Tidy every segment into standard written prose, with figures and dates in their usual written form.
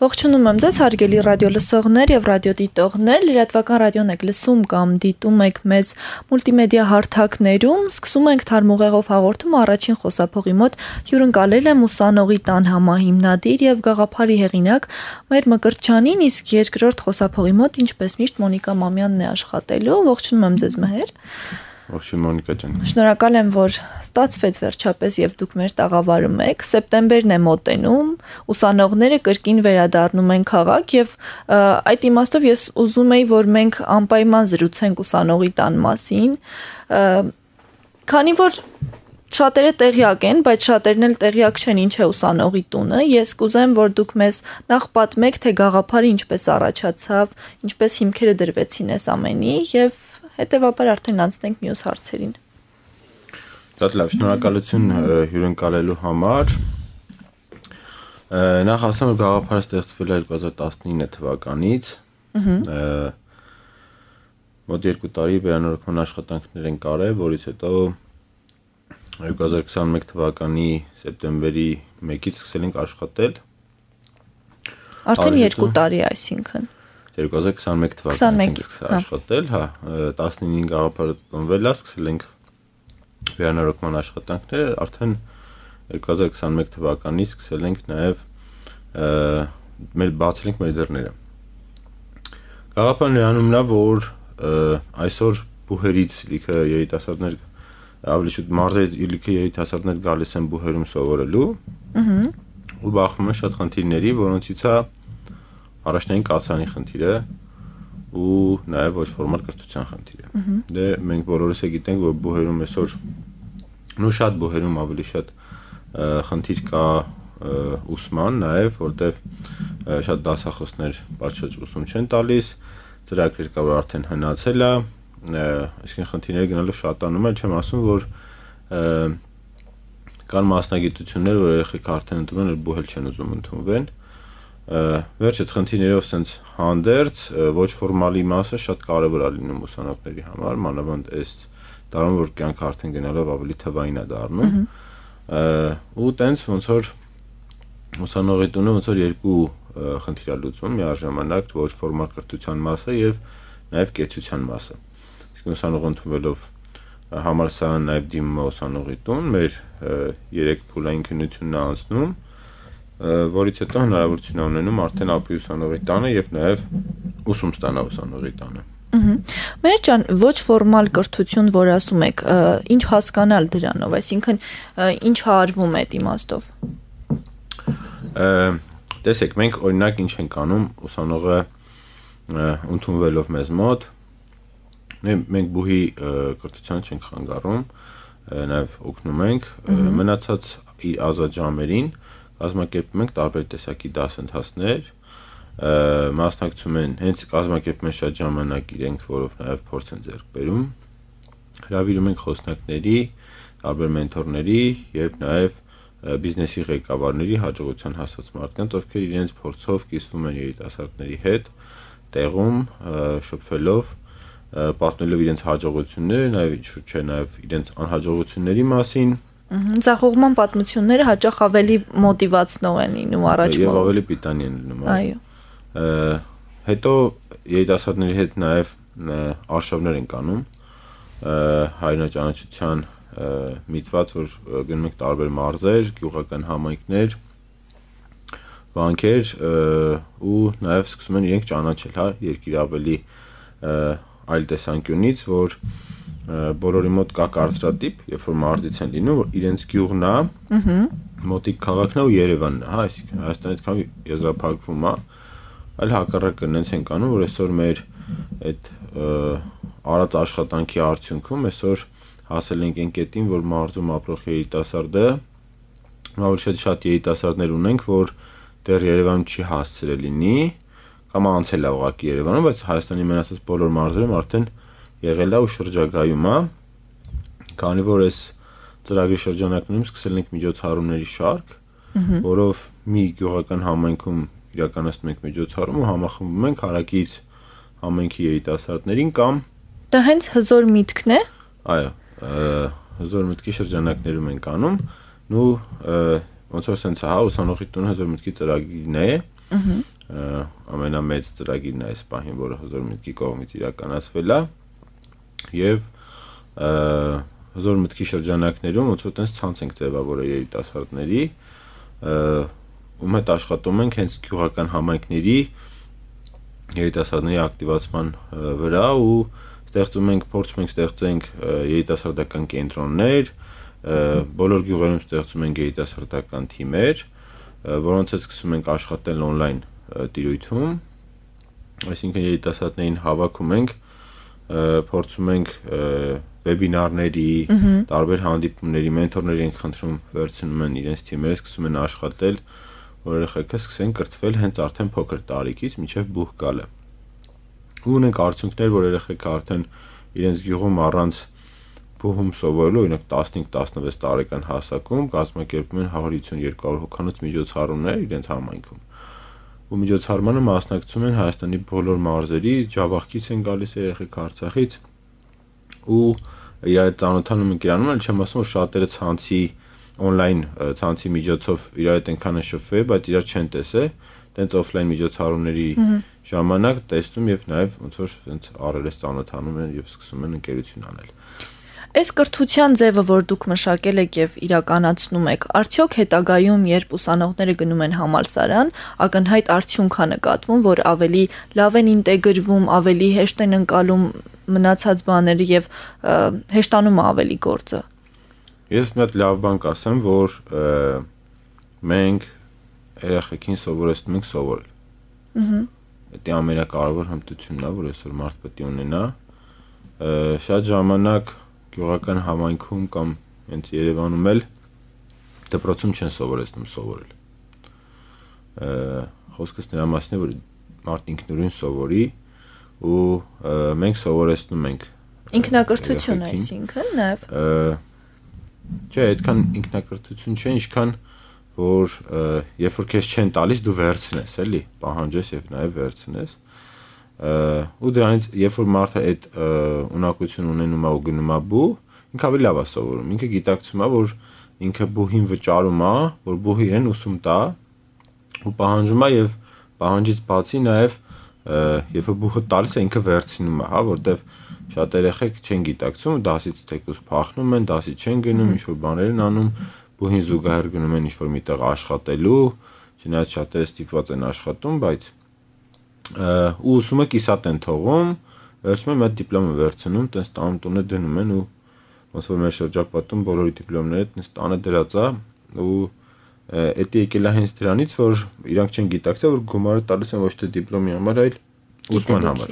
Ողջունում եմ ձեզ հարգելի ռադիոլսողներ եւ ռադիոդիտողներ, լրատվական ռադիոն եք լսում կամ դիտում եք մեզ մուլտիմեդիա հարթակներում, սկսում ենք թարմուղեղով հաղորդումը առաջին խոսափողի մոտ հյուրընկալել եմ ուսանողի տան համահիմնադիր եւ գաղափարի հեղինակ Մհեր Մկրտչյանին, իսկ երկրորդ խոսափողի մոտ ինչպես միշտ Մոնիկա Մամյանն է աշխատելու, ողջունում եմ ձեզ Մհեր։ Ողջույն Մոնիկա ջան։ Շնորհակալ եմ, որ ստացվեց վերջապես եւ դուք մեր տաղավարում եք։ Սեպտեմբերն է մոտենում, ուսանողները կրկին վերադառնում են քաղաք եւ այդ իմաստով ես ուզում եի, որ մենք անպայման զրուցենք ուսանողի տան մասին, քանի որ շատերը տեղյակ են, բայց շատերն էլ տեղյակ չեն ինչ է ուսանողի տունը։ Ես կուզեմ, որ դուք մեզ նախ պատմեք, թե գաղափարը ինչպես առաջացավ, ինչպես հիմքերը դրվեցին այս ամենի եւ հետևաբար արդեն անցնենք մյուս հարցերին։ Շատ լավ, շնորհակալություն հյուրընկալելու համար։ Նախ ասեմ, որ գաղափարը ստեղծվել է 2019 թվականից։ Մոտ 2 տարի վերանորոգման աշխատանքներ են կարել, որից հետո 2021 թվականի սեպտեմբերի 1-ից սկսել ենք աշխատել։ Արդեն 2 տարի, այսինքն 2021 թվականից աշխատել, 19-ին գաղափարը ծնվել է, սկսել ենք վերանորոգման աշխատանքները, արդեն 2021 թվականից սկսել ենք նաև բացել ենք մեր դռները։ Գաղափարն նրանումն է, որ այսօր բուհերից լիքը երիտասարդներ, ավելի շուտ մարզերից լիքը երիտասարդներ գալիս են բուհերում սովորելու ու բախվում են շատ խնդիրների, որոնցից է առաջնային կացարանի խնդիրը ու նաև ոչ ֆորմալ կրթության խնդիրը։ Դե մենք բոլորս է գիտենք, որ բուհերում այսօր ու շատ բուհերում ավելի շատ խնդիր կա ուսման, նաև որտեվ շատ դասախոսներ պատշաճ ուսում չեն տալիս, ծրագրեր կա, որ արդեն հնացել է, այսինքն խնդիրները գնալով շատանում են, չեմ ասում, որ կան մասնագիտություններ, որ երեխեք արդեն ընդունում են, բուհել չեն ուզում ընդունվեն։ Վերջ այդ խնդիրներով սենց հանդերձ ոչ ֆորմալի մասը շատ կարևոր է լինում ուսանողների համար, մանավանդ այս դարում, որ կյանքը արդեն գնալով ավելի թվային է դառնում, ու տենց ոնց որ ուսանողի տունը ոնց որ երկու խնդիր է լուծում միաժամանակ, ոչ ֆորմալ կրթության մասը եւ նաեւ կեցության մասը։ Իսկ ուսանողը ընդունվելով համալսարան նաեւ դիմում է ուսանողի տուն, մեր 3 փուլային քննությունն է անցնում, որից հետո հնարավորություն ունենում արդեն ապրի ուսանողի տանը եւ նաեւ ուսում ստանա ուսանողի տանը։ Մեր ջան, ոչ ֆորմալ կրթություն, որ ասում եք, ինչ հասկանալ դրանով, այսինքն ինչ արվում է այդ իմաստով։ Տեսեք, մենք օրինակ ինչ ենք անում, ուսանողը ընդունվելով մեզ մոտ, մենք բուհի կրթության չենք խանգարում, նաեւ օգնում ենք, մնացած իր ազատ ժամերին կազմակերպում ենք տարբեր տեսակի դասընթացներ, մասնակցում են, հենց կազմակերպում են շատ ժամանակ իրենք, որով նաև փորձ են ձեռք բերում, հրավիրում ենք խոսնակների, տարբեր մենթորների եւ նաև բիզնեսի ղեկավարների, հաջողության հասած մարդկանց, ովքեր իրենց փորձով կիսվում են երիտասարդների հետ, տեղում շփվելով, պատմելով իրենց հաջողությունները, նաև ինչ-որ չէ, նաև իրենց անհաջողությունների մասին։ Ձախողման պատմությունները հաճախ ավելի մոտիվացնող են լինում առաջ։ Եվ ավելի պիտանի են լինում։ Այո։ Հետո երիտասարդների հետ նաև արշավներ ենք անում, հայրենաճանաչության միտված, որ գնում ենք տարբեր մարզեր, գյուղական համայնքներ, վանքեր ու նաև սկսում են իրենք ճանաչել, երկիր ավելի այլ տեսանկյունից, որ բոլորի մոտ կա կարծրատիպ, երբ որ մարզից են լինում, որ իրենց գյուղն է, մոտիկ քաղաքն է ու Երևանն է, այսինքն Հայաստանը այդքան եզրափակվում է, այլ հակառակը նենց ենք անում, որ այսօր մեր այդ արած աշխատանքի արդյունքում այսօր հասել ենք այն կետին, որ մարզում ապրող երիտասարդը, ավելի շատ երիտասարդներ ունենք, որ դեռ Երևանում չի հասցրել լինի, կամ անցել է ուղղակի Երևանում, բայց Հայաստանի մնացած բոլոր մարզերում արդեն եղել է ու շրջագայում է, քանի որ այս ծրագրի շրջանակներում սկսել ենք միջոցառումների շարք, որով մի գյուղական համայնքում իրականացնում ենք միջոցառում ու համախմբում ենք հարակից համայնքի երիտասարդներին կամ դա հենց հզոր միտքն է։ Այո, հզոր միտքի շրջանակներում ենք անում ու ոնց որ սենց ուսանողի տունը հզոր միտքի ծրագիրն է, ամենամեծ ծրագիրն է այս պահին, որը հզոր մտքի կողմից իրականացվել է, եւ հզոր մտքի շրջանակներում ոնց որ տենց ցանց ենք ձևավորել երիտասարդների, ում հետ աշխատում ենք հենց գյուղական համայնքների երիտասարդների ակտիվացման վրա ու փորձում ենք ստեղծենք երիտասարդական կենտրոններ, բոլոր գյուղերում ստեղծում ենք երիտասարդական թիմեր, որոնց հետ սկսում ենք աշխատել on-line տիրույթում, այսինքն երիտասարդներին հավաքում ենք, փորձում ենք վեբինարների, տարբեր հանդիպումների, մենթորների ենք խնդրում, վերցնում են իրենց թիմերը, սկսում են աշխատել, որ երեխեքը սկսեն կրթվել հենց արդեն փոքր տարիքից մինչև բուհ գալը։ Ու ունենք արդյունքներ, որ երեխեքը արդեն իրենց գյուղում առանց բուհում սովորելու, օրինակ 15-16 տարեկան հասակում կազմակերպում են 150-200 հոգանոց միջոցառումներ իրենց համայնքում։ Ու միջոցառմանը մասնակցում են Հայաստանի բոլոր մարզերի, Ջավախքից են գալիս երեխեքը, Արցախից ու իրար հետ ծանոթանում են իրանում, էլ չեմ ասում, որ շատերը ցանցի on-line ցանցի միջոցով իրար հետ այնքան են շփվել, բայց իրար չեն տեսել, տենց օֆլայն միջոցառումների ժամանակ տեսնում եւ նաեւ ոնց որ տենց առերես ծանոթանում են եւ սկսում են ընկերություն անել։ Այս կրթության ձևը, որ դուք մշակել եք եւ իրականացնում եք, արդյոք հետագայում, երբ ուսանողները գնում են համալսարան, ակնհայտ արդյունք է նկատվում, որ ավելի լավ են ինտեգրվում, ավելի հեշտ են ընկալում մնացած բաները եւ հեշտանում է ավելի գործը։ Ես մի հատ լավ բան կասեմ, որ մենք երեխեքին սովորեցնում ենք սովորել։ Դա ամենակարևոր հմտությունն է, որ այսօր մարդ պետք է ունենա։ Շատ ժամանակ գյուղական համայնքում կամ հենց Երևանում էլ դպրոցում չեն սովորեցնում սովորել։ Խոսքս նրա մասին է, որ մարդ ինքնուրույն սովորի ու մենք սովորեցնում ենք ինքնակրթություն, այսինքն նաև չէ, այդքան ինքնակրթություն չէ, ինչքան որ երբ որ քեզ չեն տալիս դու վերցնես, էլի, պահանջես եւ նաեւ վերցնես ու դրանից երբ որ մարդը այդ ունակություն ունենում է ու գնում է բու, ինքը ավելի լավ է սովորում, ինքը գիտակցում է, որ ինքը բուհին վճարում է, որ բուհը իրեն ուսում տա ու պահանջում է եւ պահանջից բացի նաեւ երբ որ բուհը տալիս է ինքը վերցնում է, հա, որտեվ շատ երեխեք չեն գիտակցում, դասից թեկուզ փախնում են, դասից չեն գնում, ինչ որ բաներ են անում, բուհին զուգահեռ գնում են ինչ որ միտեղ աշխատելու, չնայած շատերը ստիպված են աշխատում, բայց ու ուսումը կիսատ են թողում, վերջում են այդ դիպլոմը վերցնում, տես տանում տունը դնում են ու ոնց որ մեր շրջապատում բոլորի դիպլոմները տես տանը դրած է ու դա եկել է հենց դրանից, որ իրանք չեն գիտակցել, որ գումարը տալիս են ոչ թե դիպլոմի համար, այլ ուսման համար։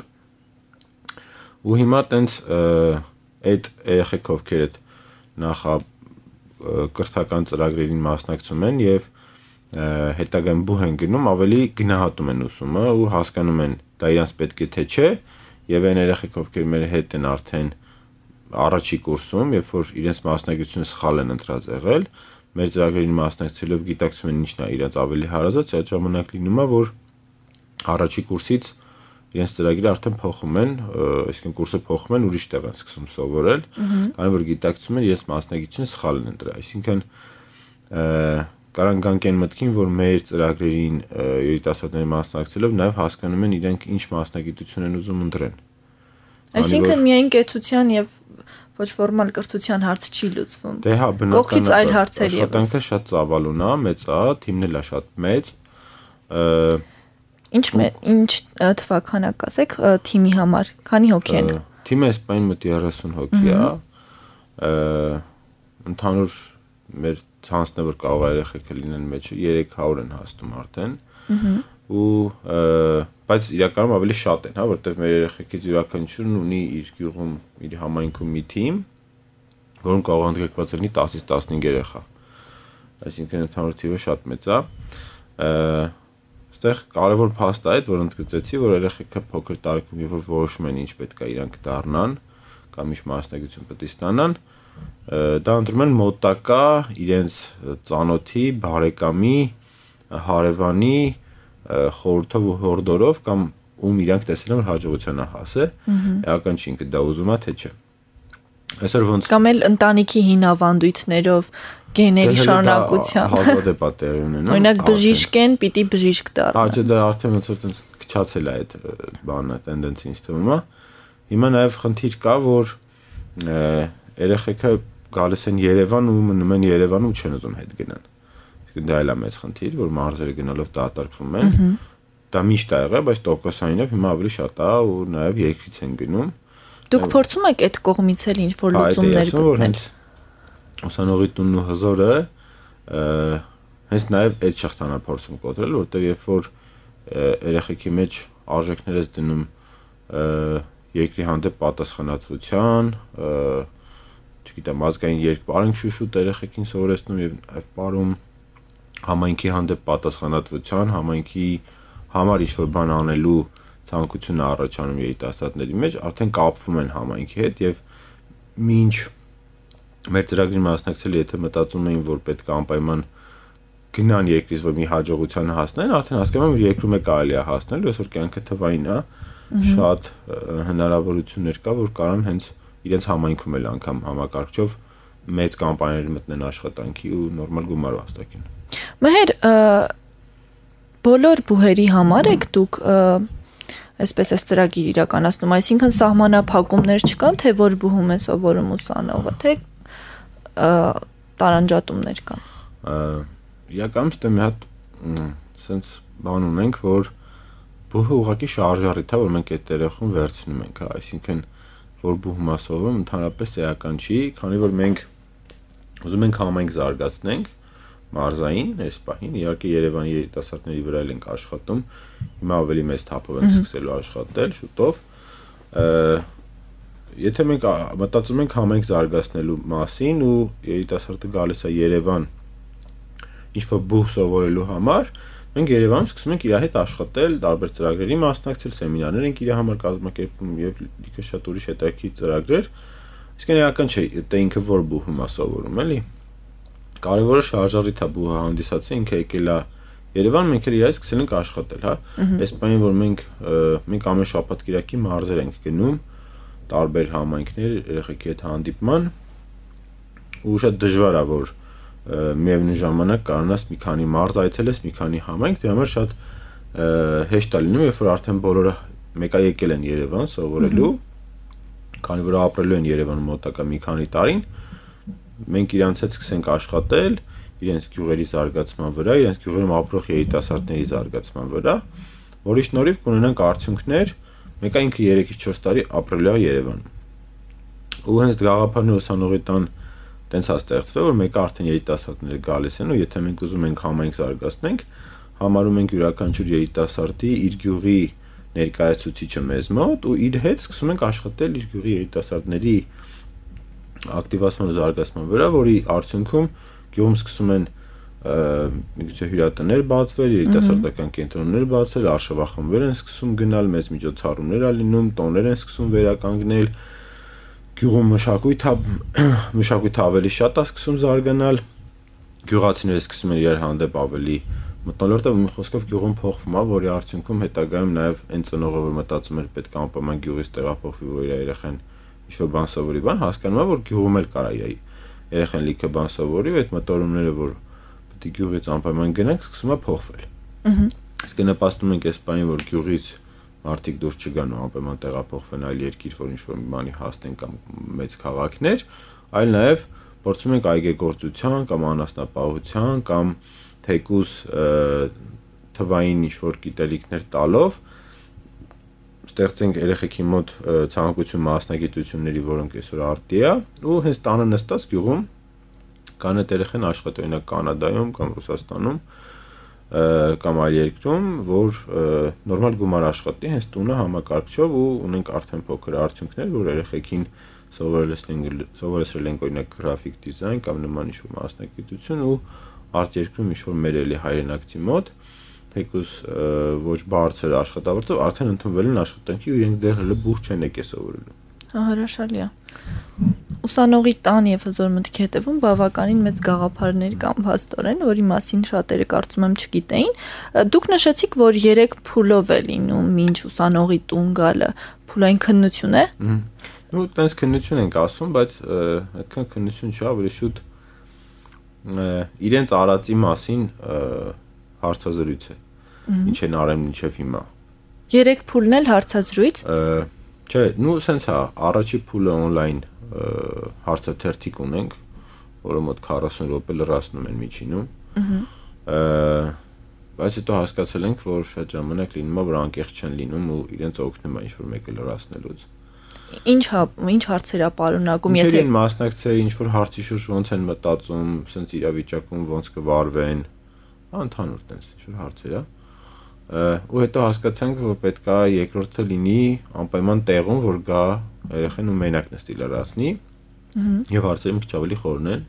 Ու հիմա տենց այդ երեխեք ովքեր այդ նախա կրթական ծրագրերին մասնակցում են եւ հետագայում բուհ են գնում, ավելի գնահատում են ուսումը ու հասկանում են դա իրանց պետք է թե չէ եւ այն երեխեք ովքեր մեր հետ են արդեն առաջի կուրսում, երբ որ իրենց մասնակցությունը սխալ են ընտրած եղել, մեր ծրագրերին մասնակցելով գիտակցում են ինչն է իրանց ավելի հարազատ, այդ ժամանակ լինում է որ առաջի կուրսից իրենց ծրագիրը արդեն փոխում են, այսինքն կուրսը փոխում են, ուրիշ տեղ են սկսում սովորել, քանի որ գիտակցում են իրենց մասնակցությունը սխալ են ընտրել, այսինքն կարան գանք այն մտքին, որ մեր ծրագրերին երիտասարդների մասնակցելով նաև հասկանում են իրենք ինչ մասնագիտություն են ուզում ընտրեն։ Այսինքն միայն կեցության եւ ոչ ֆորմալ կրթության հարց չի լուծվում։ Դե հա, կողքից այլ հարցեր եւս։ Աշխատանքը շատ ծավալուն է, մեծ է, թիմն էլ է շատ մեծ։ Ինչ թվականակ ասեք թիմի համար, քանի հոգի են։ Թիմը այս պայն մոտ 30 հոգի է։ Ընդհանուր մեր ցանցն է որ կարող է երեխեքը լինեն մեջը 300 են հասնում արդեն։ Ու բայց իրականում ավելի շատ են, հա, որտեղ մեր երեխեքից յուրաքանչյուրն ունի իր գյուղում, իր համայնքում մի թիմ, որում կարող ընդգրկված լինի 10-ից 15 երեխա։ Այսինքն ընդհանուր թիվը շատ մեծ է։ Այստեղ կարևոր փաստ է այդ, որ ընդգծեցի, որ երեխեքը փոքր տարիքում երբ որ որոշում են ինչ պետք է իրանք դառնան կամ ինչ մասնագիտություն պետք է ստանան, դա ընտրում են մոտակա իրենց ծանոթի, բարեկամի, հարևանի խորհրդով ու հորդորով կամ ում իրանք տեսել են որ հաջողության է հասել, էական չի ինքը դա ուզում է թե չէ։ Այսօր ոնց կամ էլ ընտանիքի հին ավանդույթներով գեների շարունակությամբ հազվադեպ տեղի ունենում։ Օրինակ բժիշկ են, պիտի բժիշկ դառնան։ Հա, դա արդեն ոնց որ քչացել է այդ բանը, տենդենսը ինձ թվում է։ Հիմա նաև խնդիր կա, որ երեխեքը գալիս են Երևան ու մնում են Երևանում ու չեն ուզում հետ գնան։ Իսկ դա էլ է մեծ խնդիր, որ մարզերը գնալով դատարկվում են։ Դա միշտ ա եղել, բայց տոկոսայինով հիմա ավելի շատ է ու նաև երկրից են գնում։ Դուք փորձում եք այդ կողմից էլ ինչ-որ լուծումներ գտնել։ Ուսանողի տունն ու հզորը հենց նաև այդ շղթան է փորձում կոտրել, որտեղ երբ որ երեխեքի մեջ արժեքներ ես դնում երկրի հանդեպ պատասխանատվության, չգիտեմ, ազգային երկպարենք շուշուտ երեխեքին սովորեցնում եւ այլ բարում համայնքի հանդեպ պատասխանատվության, համայնքի համար ինչ-որ բան անելու ցանկությունը առաջանում երիտասարդների մեջ, արդեն կապվում են համայնքի հետ եւ մինչ մեր ծրագրին մասնակցել, եթե մտածում էին, որ պետք է անպայման գնան երկրից, որ մի հաջողության հասնեն, արդեն հասկանում եմ, որ երկրում է կարելի է հասնել, այսօր կյանքը թվային է, շատ հնարավորություններ կա, որ կարան հենց իրենց համայնքում էլ անգամ համակարգչով մեծ կամպանիաներ մտնեն աշխատանքի ու նորմալ գումար վաստակեն։ Մհեր, բոլոր բուհերի համար եք դուք այսպես է ծրագիր իրականացնում, այսինքն սահմանափակումներ չկան, թե որ բուհում է սովորում ուսանողը, թե տարանջատումներ կան։ Իրականում ստե մի հատ sense բան ունենք, որ բուհը ուղղակի շարժառիթ է, որ մենք այդ երեխուն վերցնում ենք, այսինքն որ բուհում է սովորում, ընդհանրապես էական չի, քանի որ մենք ուզում ենք համայնք զարգացնենք մարզային այս պահին, իհարկե Երևանի երիտասարդների վրա ենք աշխատում, հիմա ավելի մեծ թափով ենք սկսելու աշխատել շուտով։ Եթե մենք մտածում ենք համայնք զարգացնելու մասին ու երիտասարդը գալիս է Երևան ինչ-որ բուհ սովորելու համար, մենք Երևանում սկսում ենք իր հետ աշխատել, տարբեր ծրագրերի մասնակցել, սեմինարներ ենք իր համար կազմակերպում եւ լիքը շատ ուրիշ հետաքրքիր ծրագրեր։ Իսկ էական չէ, դա ինքը որ բուհում է սովորում, էլի։ Կարևորը շարժառիթ է բուհը հանդիսացի, ինքը եկել է Երևան, մենք էլ իր հետ սկսել ենք աշխատել, հա։ Այս բանին, որ մենք ամեն շաբաթ կիրակի մարզեր ենք գնում, տարբեր համայնքներ, երեխեքի հետ հանդիպման, ու շատ դժվար է, որ միևնույն ժամանակ կարողանաս մի քանի մարզ այցելես, մի քանի համայնք, դրա համար շատ հեշտ է լինում, երբ որ արդեն բոլորը մեկա եկել են Երևան սովորելու, քանի որ ապրելու են Երևանում մոտակա մի քանի տարին, մենք իրանց հետ սկսենք աշխատել, իրենց գյուղերի զարգացման վրա, իրենց գյուղերում ապրող երիտասարդների զարգացման վրա, որի շնորհիվ կունենանք արդյունքներ, մեկը ինքը 3-ից 4 տարի ապրելու է Երևանում։ Ու հենց գաղափարն ուսանողի տան տենց է ստեղծվել, որ մեկը արդեն երիտասարդները գալիս են ու եթե մենք ուզում ենք համայնք զարգացնենք, համարում ենք յուրաքանչյուր երիտասարդի իր գյուղի ներկայացուցիչը մեզ մոտ ու իր հետ սկսում ենք աշխատել իր գյուղի երիտասարդների ակտիվացման ու զարգացման վրա, որի արդյունքում գյուղում սկսում են միգուցե հյուրատներ բացվել, երիտասարդական կենտրոններ բացվել, արշավախմբեր են սկսում գնալ, մեծ միջոցառումներ ա լինում, տոներ են սկսում վերականգնել, գյուղում մշակույթը ավելի շատ է սկսում զարգանալ, գյուղացիները սկսում են իրար հանդեպ ավելի մթնոլորտը մի խոսքով գյուղում փոխվում է, որի արդյունքում հետագայում նաև այն ծնողը, որ մտածում էր պետք է անպայման գյուղից տեղափոխվի, որ իր երեխան ինչ-որ բան սովորի, հասկանում է, որ գյուղում էլ կարա իր երեխան լիքը բան սովորի, ու այդ մտորումները, որ պետք է գյուղից անպայման գնանք, սկսում է փոխվել։ Իսկ նպաստում ենք այս բանին, որ գյուղից մարդիկ դուրս չգան ու անպայման տեղափոխվեն այլ երկիր, որ ինչ-որ մի բանի հասնեն կամ մեծ քաղաքներ, այլ նաև փորձում ենք այգեգործության կամ անասնապահության կամ թեկուզ թվային ինչ-որ գիտելիքներ տալով ստեղծենք երեխեքի մոտ ցանկություն մասնագիտությունների, որոնք այսօր արտի է, ու հենց տանը նստած գյուղում կան այդ երեխան աշխատի, օրինակ Կանադայում կամ Ռուսաստանում կամ այլ երկրում, որ նորմալ գումար աշխատի, հենց տունը համակարգչով ու ունենք արդեն փոքր արդյունքներ, որ երեխեքին սովորեցրել ենք օրինակ գրաֆիկ դիզայն կամ նման ինչ-որ մասնագիտություն ու արտերկրում ինչ-որ մեր էլի հայրենակցի մոտ թեկուզ ոչ բարձր աշխատավարձով արդեն ընդունվել են աշխատանքի ու իրենք դեռ հələ բուհ չեն եկել սովորելու։ Հրաշալի է։ Ուսանողի տան եւ հզոր մտքի հետևում բավականին մեծ գաղափարներ կան փաստորեն, որի մասին շատերը կարծում եմ չգիտեին։ Դուք նշեցիք, որ 3 փուլով է լինում մինչ ուսանողի տուն գալը։ Փուլային քննություն է։ Ну, տենց քննություն ենք ասում, բայց այդքան քննություն չի, ավելի շուտ իրենց արածի մասին հարցազրույց է։ Ինչ են արել մինչև հիմա։ 3 փուլն էլ հարցազրույց։ Չէ, ну, սենց է, առաջի փուլը on-line հարցաթերթիկ ունենք, որը մոտ 40 րոպե լրացնում են միջինում։ Բայց հետո հասկացել ենք, որ շատ ժամանակ լինում է, որ անկեղծ չեն լինում ու իրենց օգնում է ինչ-որ մեկը լրացնելուց։ Ինչ հարցեր է պարունակում, եթե են մասնակցել ինչ-որ հարցի շուրջ ոնց են մտածում, սենց իրավիճակում ոնց կվարվեն, ընդհանուր տենց ինչ-որ հարցեր է։ Ու հետո հասկացանք, որ պետք է երկրորդը լինի անպայման տեղում, որ գա երեխեն ու մենակ նստի լրացնի, եւ հարցերը մի քիչ ավելի խորն են։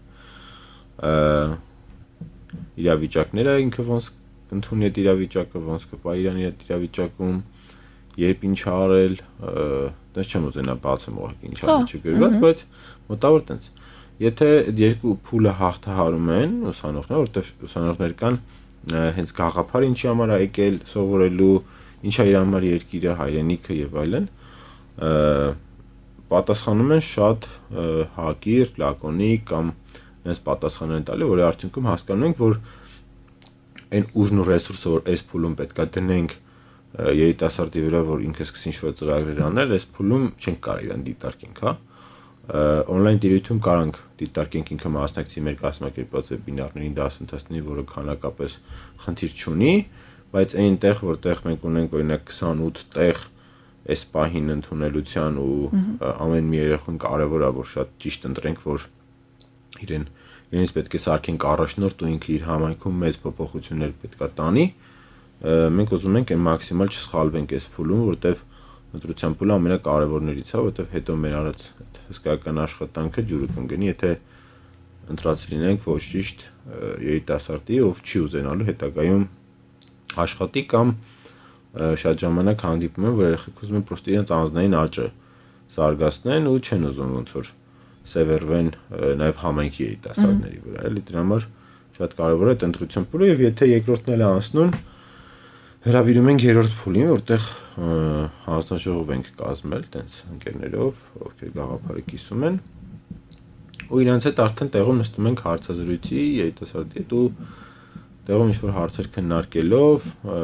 Իրավիճակները ինքը ոնց ընդունի այդ իրավիճակը, ոնց կպահի իրան իր իրավիճակում, երբ ինչ արել, դες չեմ ուզենա բացեմ ուղղակի ինչ ա չգրված, բայց մոտավոր տենց։ Եթե այդ երկու փուլը հաղթահարում են ուսանողները, որտեղ ուսանողներ կան հենց գաղափար ինչի համար է եկել սովորելու, ինչա իր համար երկիրը, հայրենիքը եւ այլն, պատասխանում են շատ հակիրճ, լակոնիկ կամ այնպես պատասխան են տալի, որի արդյունքում հասկանում ենք, որ այն ուժն ու ռեսուրսը, որ այս փուլում պետքա դնենք երիտասարդի վրա, որ ինքը սկսի ինչ-որ ծրագրեր անել, այս փուլում չենք կարող իրան դիտարկենք, հա։ Օնլայն տիրույթում կարանք դիտարկենք ինքը մասնակցի մեր կազմակերպած վեբինարներին, դասընթացներին, որը քանակապես խնդիր չունի, բայց այնտեղ, որտեղ մենք ունենք օրինակ 28 տեղ այս պահին ընդունելության ու ամեն մի երեխուն կարևոր է, որ շատ ճիշտ ընտրենք, որ իրենից պետք է սարքենք առաջնորդ ու ինքը իր համայնքում մեծ փոփոխություններ պետք է տանի, մենք ուզում ենք այն մաքսիմալ չսխալվենք այս փուլում, որտեվ ընտրության փուլը ամենակարևորներից է, որտեվ հետո մեր արած հսկայական աշխատանքը ջուրը կընկնի, եթե ընտրած լինենք ոչ ճիշտ երիտասարդի, ով չի ուզենալու հետագայում աշխատի կամ շատ ժամանակ հանդիպում են, որ երեխեք ուզում են պրոստը իրենց անձնային աճը զարգացնեն ու չեն ուզում ոնց որ սևեռվեն նաև համայնքի երիտասարդների վրա, էլի դրա համար շատ կարևոր է այդ ընտրության փուլը եւ եթե երկրորդն էլ անցնում հրավիրում ենք երրորդ փուլին, որտեղ հանձնաժողով ենք կազմել, տենց ընկերներով, ովքեր գաղափարը կիսում են, ու իրանց հետ արդեն տեղում նստում ենք հարցազրույցի երիտասարդի հետ ու տեղում ինչ-որ հարցեր քննարկելով,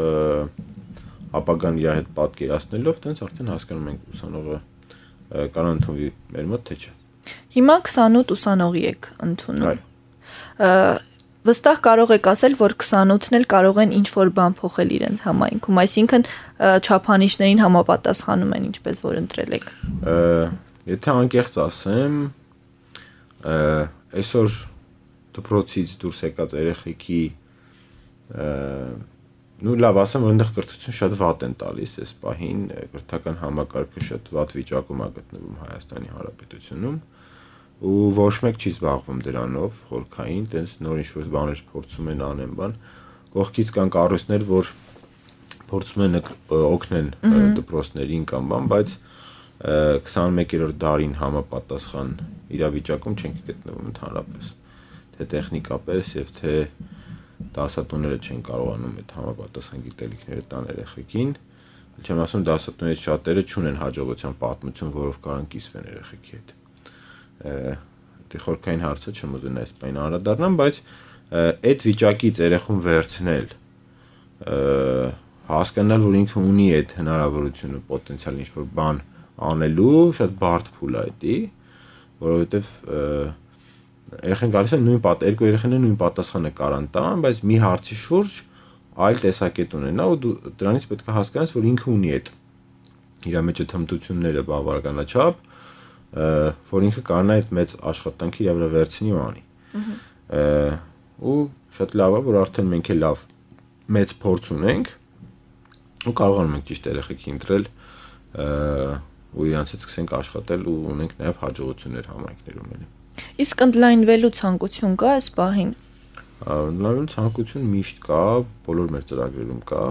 ապագան իրար հետ պատկերացնելով, տենց արդեն հասկանում ենք ուսանողը կարող ընդունվի մեր մոտ, թե չէ։ Հիմա 28 ուսանողի եք ընդունում։ Վստահ կարող եք ասել, որ 28-ն էլ կարող են ինչ-որ բան փոխել իրենց համայնքում, այսինքն չափանիշներին համապատասխանում են, ինչպես որ ընտրել եք։ Եթե անկեղծ ասեմ, այսօր դպրոցից դուրս եկած երեխեքի նու լավ ասեմ, որ այնտեղ կրթություն շատ վատ են տալիս այս պահին, կրթական համակարգը շատ վատ վիճակում է գտնվում Հայաստանի Հանրապետությունում ու ոչ մեկ չի զբաղվում դրանով, խորքային, տենց նոր ինչ-որ բաներ փորձում են անեն բան, կողքից կան կառույցներ, որ փորձում են օգնեն դպրոցներին կամ բան, բայց 21-րդ դարին համապատասխան իրավիճակում չենք գտնվում ընդհանրապես, թե տեխնիկապես եւ թե դասատուները չեն կարողանում այդ համապատասխան գիտելիքները տան երեխեքին, չեմ ասում դասատուներից շատերը չունեն հաջողության պատմություն, որով կարան կիսվեն երեխեքի հետ։ Դե խորքային հարցը չեմ ուզենա այս բանը անդրադառնամ, բայց այդ վիճակից երեխուն վերցնել, հասկանալ, որ ինքը ունի այդ հնարավորությունը պոտենցիալ ինչ-որ բան անելու, շատ բարդ փուլ է դա, որովհետև երեխեն գալիս են երկու երեխաները նույն պատասխանը կարան տան, բայց մի հարցի շուրջ այլ տեսակետ ունենա ու դրանից պետք է հասկանաս, որ ինքը ունի այդ իր մեջ այդ հմտությունները բավականաչափ, որ ինքը կարողանա այդ մեծ աշխատանքը իր վրա վերցնի ու անի։ Ու շատ լավ է, որ արդեն մենք էլ լավ մեծ փորձ ունենք ու կարողանում ենք ճիշտ երեխեքի ընտրել ու իրանց հետ սկսենք աշխատել ու ունենք նաև հաջողություններ համայնքներում էլի։ Իսկ ընդլայնվելու ցանկություն կա այս պահին։ Ընդլայնվելու ցանկություն միշտ կա, բոլոր մեր ծրագրերում կա։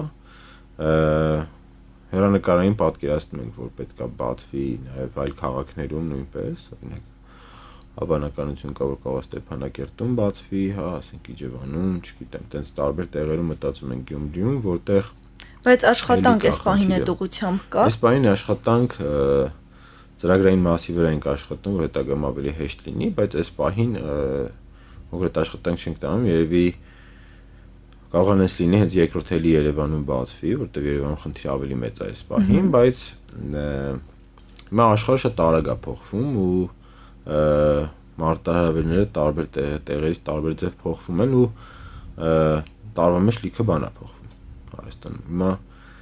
Հեռանկարային պատկերացնում ենք, որ պետք է բացվի նաև այլ քաղաքներում նույնպես, օրինակ հավանականություն կա, որ կարող Ստեփանակերտում բացվի, հա, ասենք Իջևանում, չգիտեմ, տենց տարբեր տեղերում մտածում ենք Գյումրիում, որտեղ բայց աշխատանք այս պահին այդ ուղղությամբ կա։ Այս պահին աշխատանք ծրագրային մասի վրա ենք աշխատում, որ հետագայում ավելի հեշտ լինի, բայց այս պահին կոնկրետ աշխատանք չենք տանում, երևի կարող է նես լինի հենց երկրորդ էլի Երևանում բացվի, որտեղ Երևանում խնդիրը ավելի մեծ է այս պահին, բայց հիմա աշխարհը շատ արագ է փոխվում ու մարտահրավերները տարբեր տեղերից տարբեր ձև փոխվում են ու տարվա մեջ լիքը բան է փոխվում Հայաստանում։ Հիմա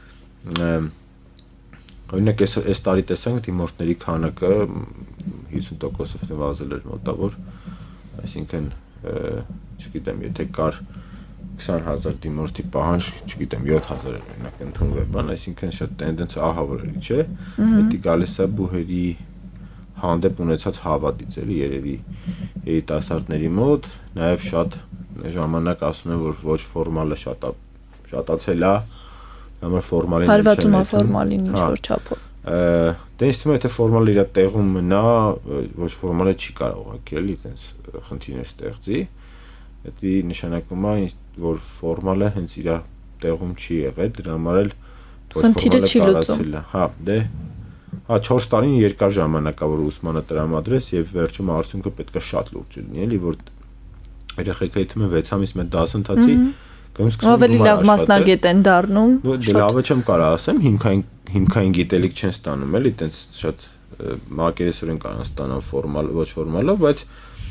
օրինակ այս տարի տեսանք դիմորդների քանակը 50%-ով նվազել էր մոտավոր, այսինքն չգիտեմ, եթե կար 20,000 դիմորդի պահանջ, չգիտեմ, 7,000 էր օրինակ ընդունվել բան, այսինքն շատ տենդենսը ահավորելի չէ, դա գալիս է բուհերի հանդեպ ունեցած հավատից էլի երևի երիտասարդների մոտ, նաև շատ ժամանակ ասում են, որ ոչ ֆորմալը շատացել է, համար ֆորմալին հարվածում է ֆորմալին ինչ-որ չափով։ Դե ինձ թվում է, եթե ֆորմալը իր տեղում մնա, ոչ ֆորմալը չի կարող ուղղակի էլի այդպես խնդիրներ ստեղծի։ Դա նշանակում է, որ ֆորմալը հենց իր տեղում չի եղել, դրա համար էլ ոչ ֆորմալը կարացել է։ Հա, դե 4 տարին երկար ժամանակ է, որ ուսմանը տրամադրես եւ վերջում արդյունքը պետք է շատ լուրջ լինի, էլի, որ երեխեքը իթում են 6 ամիս մեծ դասընթացի, ավելի լավ մասնագետ են դառնում։ Դե լավը չեմ կարող ասեմ, հիմքային գիտելիք չեն ստանում, էլի, այտենց շատ մակերեսորեն կարող ստանալ ֆորմալ, ոչ ֆորմալով, բայց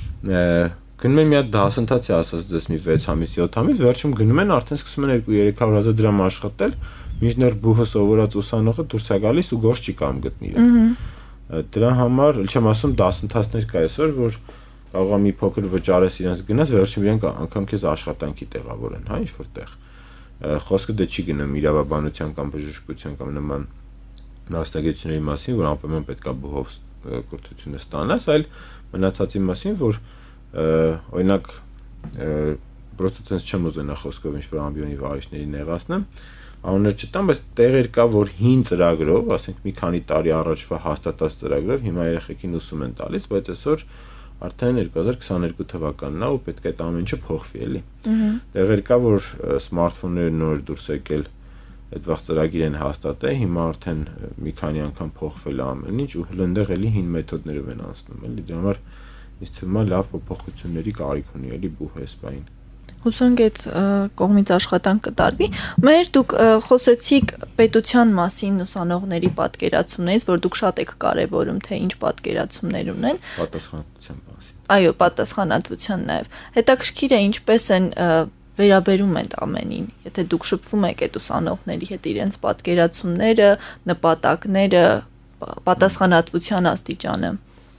գնում են մի հատ դասընթացի ասած դες մի 6 ամիս, 7 ամիս, վերջում գնում են արդեն սկսում են 200-300 դրամ աշխատել, մինչդեռ բուհը սովորած ուսանողը դուրս է գալիս ու գործ չի կամ գտնի իրեն։ Դրա համար, չեմ ասում դասընթացներ կա այսօր, որ կարող է մի փոքր վճարես իրենց գնաս, վերջում իրենք անգամ քեզ աշխատանքի տեղավորեն, հա, ինչ որտեղ։ Խոսքը դե չի գնում իրավաբանության կամ բժշկության կամ նման մասնագիտությունների մասին, որ անպայման պետք է բուհով կրթությունը ստանաս, այլ մնացածի մասին, որ օրինակ պրոստը ցենց չեմ ուզենա խոսքով ինչ-որ ամբիոնի վարիշների նեղացնեմ, անուններ չտամ, բայց տեղեր կա, որ հին ծրագրով, ասենք մի քանի տարի առաջվա հաստատած ծրագրով հիմա երեխեքին ուսում են տալիս, բայց այսօր արդեն 2022 թվականն է ու պետք է այդ ամեն ինչը փոխվի, էլի։ Տեղեր կա, որ սմարթֆոնները նոր դուրս եկել այդ վաղ ծրագիր են հաստատել, հիմա արդեն մի քանի անգամ փոխվել է ամեն ինչ ու հլնդեղ էլի հին մեթոդներով են անցնում, էլի։ Դրա համար ինձ թվում է լավ փոփոխությունների կարիք ունի, էլի բուհը այս բային։ Հուսանք այդ կողմից աշխատանք կտարվի։ Մեր դուք խոսեցիք պետության մասին ուսանողների պատկերացումներից, որ դուք շատ եք կարևորում, թե ինչ պատկերացումներ ունեն։ Պատասխանատվության մասին։ Այո, պատասխանատվության նաև։ Հետաքրքիր է ինչպես են վերաբերում այդ ամենին, եթե դուք շփվում եք այդ ուսանողների հետ իրենց պատկերացումները, նպատակները, պատասխանատվության աստիճանը։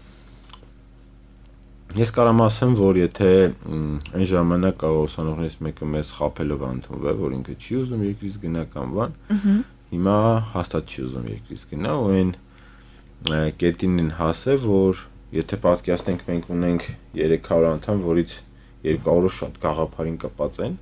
Ես կարամ ասեմ, որ եթե այն ժամանակ ուսանողներից մեկը մեզ խաբելով ընդունվել, որ ինքը չի ուզում երկրից գնա կամ բան, հիմա հաստատ չի ուզում երկրից գնա ու այն կետին հասել, որ եթե պատկերացնենք մենք ունենք 300 անդամ, որից 200-ը շատ գաղափարին կապած են,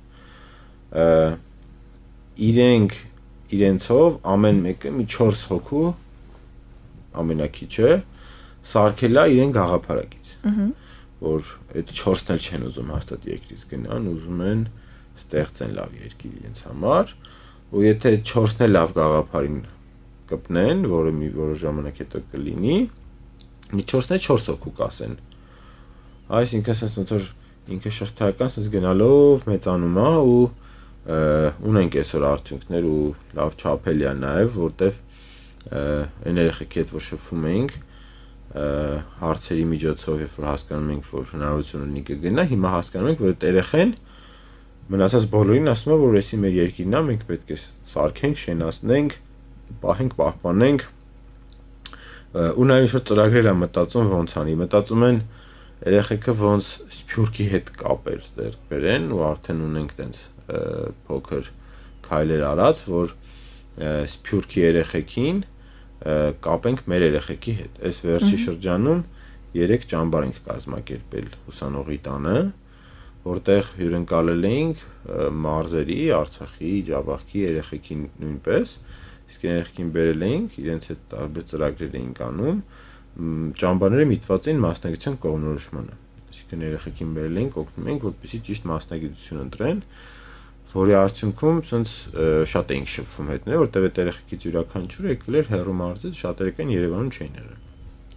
իրենցով ամեն մեկը մի 4 հոգու ամենակիչը սարքել է իրեն գաղափարակից, որ այդ 4-ն էլ չեն ուզում հաստատ երկրից գնան, ուզում են ստեղծեն լավ երկիր իրենց համար, ու եթե 4-ն էլ լավ գաղափարին կպնեն, որը մի որոշ ժամանակ հետո կլինի, մի 4-ն էլ 4 հոգու կասեն։ Այսինքն sense որ ինքը շղթայական sense գնալով մեծանում է ու ունենք այսօր արդյունքներ ու լավ չափելի է նաև, որտեվ այն երեխեքի հետ որ շփվում ենք հարցերի միջոցով, երբ որ հասկանում ենք, որ հնարավորություն ունի կգնա, հիմա հասկանում ենք, որ այդ երեխեն մնացած բոլորին ասում է, որ էսի մեր երկիրն է, մենք պետք է սարքենք, շենացնենք, պահենք, պահպանենք, ու նաև ինչ-որ ծրագրեր են մտածում ոնց անի, մտածում են երեխեքը ոնց Սփյուռքի հետ կապեր ձեռք բերեն ու արդեն ունենք տենց փոքր քայլեր արած, որ Սփյուռքի երեխեքին կապենք մեր երեխեքի հետ։ Այս վերջի շրջանում 3 ճամբար ենք կազմակերպել ուսանողի տանը, որտեղ հյուրընկալել էինք մարզերի, Արցախի, Ջավախքի երեխեքին նույնպես, իսկ երեխեքին բերել էինք, իրենց հետ տարբեր ծրագրեր էինք անում, ճամբարները միտված էին մասնագիտության կողմնորոշմանը։ Այսինքն երեխեքին բերել էինք, օգնում էինք, որպեսզի ճիշտ մասնագիտություն ընտրեն, որի արդյունքում ցենց շատ էինք շփվում հետները, որտեղ այդ երեխեքից յուրաքանչյուրը եկել էր հեռու մարզից, շատերը կան Երևանում չէին եղել։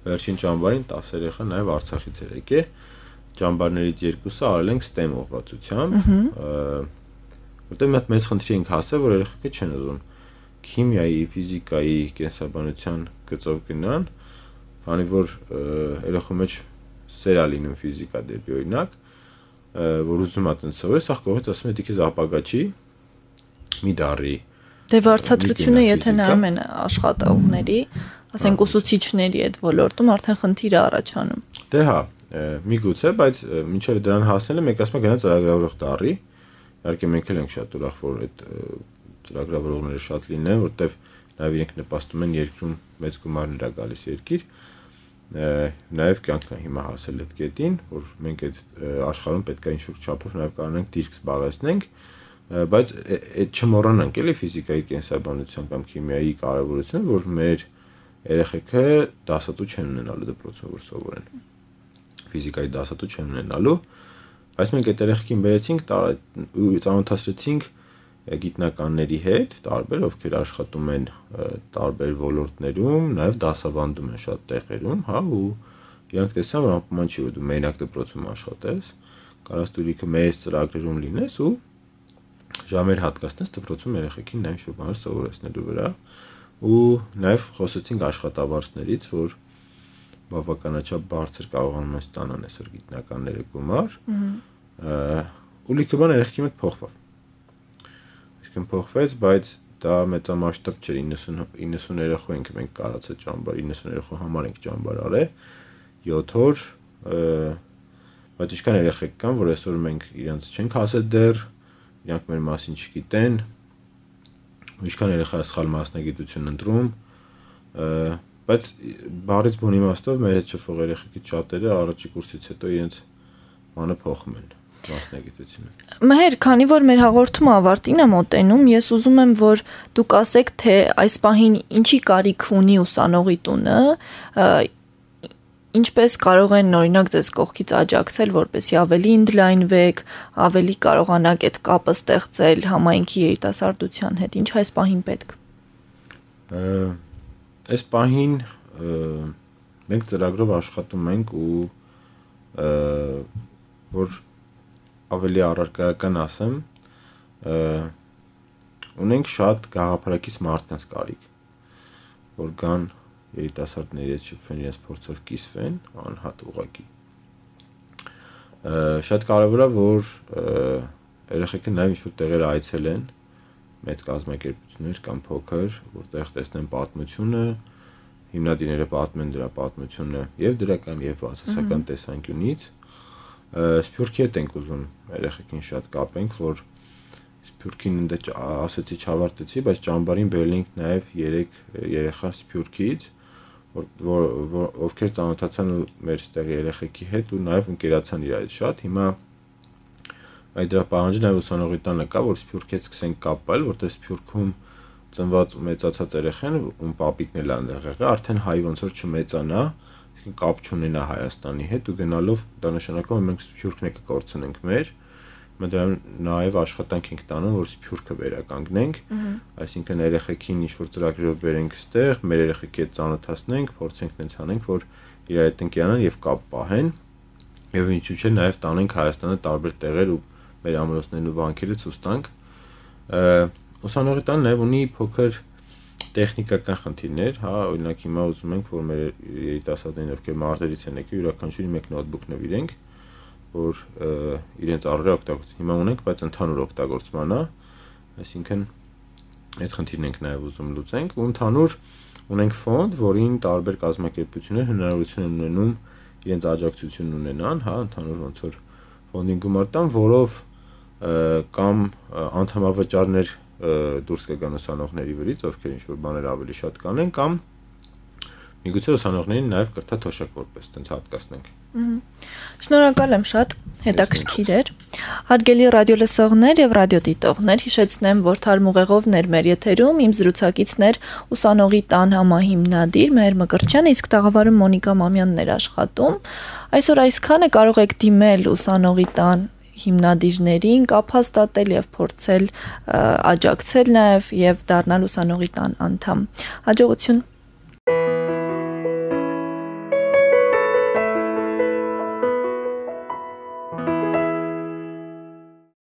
վերջին ճամբարին 10 երեխա նաև Արցախից էր եկել։ Ճամբարներից երկուսը արել ենք STEM ուղղվածությամբ, որտեղ մեծ խնդրի ենք հասել, որ երեխեքը չեն ուզում քիմիայի, ֆիզիկայի, կենսաբանության գծով գնան, քանի որ երեխու մեջ սեր է լինում ֆիզիկա դեպի օրինակ, որ ուզում է տենց սովորել, սա կողից ասում է դիքիզ ապագա չի, մի դարի։ Դե վարձատրությունը եթե նայում են աշխատողների, ասենք ուսուցիչների այդ ոլորտում արդեն խնդիր է առաջանում։ Դե հա, միգուցե, բայց մինչև դրան հասնելը մենք ասում ենք գնա ծրագրավորող դառի, իհարկե մենք էլ ենք շատ ուրախ, որ այդ ծրագրավորողները շատ լինեն, որտեվ նաև իրենք նպաստում են երկրում մեծ գումարներ է գալիս երկիր, նաև կյանքն է հիմա հասել այդ կետին, որ մենք այդ աշխարհում պետք է ինչ-որ չափով նաև կարողանանք դիրք զբաղեցնենք, բայց այդ չմոռանանք էլի ֆիզիկայի, կենսաբանության կամ քիմիայի կարևորությունը, որ մեր երեխեքը դասատու չեն ունենալու դպրոցում, որ սովորեն։ Ֆիզիկայի դասատու չեն ունենալու, բայց մենք այդ երեխեքին բերեցինք, ծանոթացրեցինք գիտնականների հետ, տարբեր, ովքեր աշխատում են տարբեր ոլորտներում, նաև դասավանդում են շատ տեղերում, հա, ու իրանք տեսան, որ անպայման չի, որ դու մենակ դպրոցում աշխատես, կարաս դու լիքը մեծ ծրագրերում լինես ու ժամեր հատկացնես դպրոցում երեխեքին նաև ինչ-որ բաներ սովորեցնելու վրա, ու նաև խոսեցինք աշխատավարձներից, որ բավականաչափ բարձր կարողանում են ստանան այսօր գիտնականները գումար, ու լիքը բան երեխեքի մոտ փոխվավ։ Փոխվեց, բայց դա մեծամասշտաբ չէր, 90 երեխու ենք մենք կարած այդ ճամբար, 90 երեխու համար ենք ճամբար արել, 7 օր, բայց ինչքան երեխեք կան, որ այսօր մենք իրենց չենք հասել դեռ, իրանք մեր մասին չգիտեն, ու ինչքան երեխա սխալ մասնագիտություն ընտրում, բայց բառից բուն իմաստով մեր հետ շփվող երեխեքից շատերը առաջի կուրսից հետո իրենց բանը փոխում են։ Մհեր, քանի որ մեր հաղորդումը ավարտին է մոտենում, ես ուզում եմ, որ դուք ասեք, թե այս պահին ինչի կարիք ունի ուսանողի տունը, ինչպես կարող են օրինակ ձեզ կողքից աջակցել, որպեսզի ավելի ընդլայնվեք, ավելի կարողանաք այդ կապը ստեղծել համայնքի երիտասարդության հետ, ինչ այս պահին պետք։ Այս պահին մենք ծրագրով աշխատում ենք ու որ ավելի առարկայական ասեմ, ունենք շատ գաղափարակից մարդկանց կարիք, որ գան երիտասարդների հետ շփվեն, իրենց փորձով կիսվեն, անհատ ուղղակի։ Շատ կարևոր է, որ երեխեքը նաև ինչ-որ տեղեր այցելեն, մեծ կազմակերպություններ կամ փոքր, որտեղ տեսնեն պատմությունը, հիմնադիրները պատմեն դրա պատմությունը եւ դրական եւ բացասական տեսանկյունից։ Սփյուռքի հետ ենք ուզում երեխեքին շատ կապենք, որ Սփյուռքին ասեցի չավարտեցի, բայց ճամբարին բերել ենք նաև 3 երեխա Սփյուռքից, ովքեր ծանոթացան մեր ստեղի երեխեքի հետ ու նաև ընկերացան իրար հետ շատ։ Հիմա այդ դրա պահանջը նաև ուսանողի տանը կա, որ Սփյուռքի հետ սկսենք կապել, որտեղ Սփյուռքում ծնված ու մեծացած երեխան, ում պապիկն էլ այնտեղ եղել, արդեն հայ ոնց որ չմեծանա, կապ չունենա Հայաստանի հետ ու գնալով դա նշանակում է մենք Սփյուռքն է կկորցնենք մեր, մենք նաև աշխատանք ենք տանում, որ Սփյուռքը վերականգնենք, այսինքն երեխեքին ինչ-որ ծրագրերով բերենք ստեղ, մեր երեխեքի հետ ծանոթացնենք, փորձենք նենց անենք, որ իրար հետ ընկերանան եւ կապ պահեն, եւ ինչու՞ չէ նաև տանենք Հայաստանը տարբեր տեղեր ու մեր ամրոցներն ու վանքերը ցույց տանք։ Ուսանողի տան նաև ունի փոքր տեխնիկական խնդիրներ, հա, օրինակ հիմա ուզում ենք, որ մեր երիտասարդներին, ովքեր մարտերից են եկել, յուրաքանչյուրի մեկ նոթբուք նվիրենք, որ իրենց առօրյա օգտագործում։ Հիմա ունենք, բայց ընդհանուր օգտագործման է, այսինքն այդ խնդիրն ենք նաև ուզում լուծենք, ու ընդհանուր ունենք ֆոնդ, որին տարբեր կազմակերպություններ հնարավորություն են ունենում իրենց աջակցություն ունենան, հա, ընդհանուր ոնց որ ֆոնդին գումար տան, որով կամ անդամավճարներ դուրս կգան ուսանողների վրից, ովքեր ինչ-որ բաներ ավելի շատ կանեն, կամ միգուցե ուսանողներին նաև կրթա թոշակ որպես տենց հատկացնենք։ Շնորհակալ եմ շատ, հետաքրքիր էր։ Հարգելի ռադիոլսողներ եւ ռադիոդիտողներ, հիշեցնեմ, որ Թարմուղեղովն էր մեր եթերում, իմ զրուցակիցն էր ուսանողի տան համահիմնադիր Մհեր Մկրտչյան, իսկ տաղավարում Մոնիկա Մամյանն էր աշխատում։ Այսօր այսքանը, կարող եք դիմել ուսանողի տան հիմնադիրներին, կապ հաստատել եւ փորձել աջակցել նաեւ եւ դառնալ ուսանողի տան անդամ։ Հաջողություն։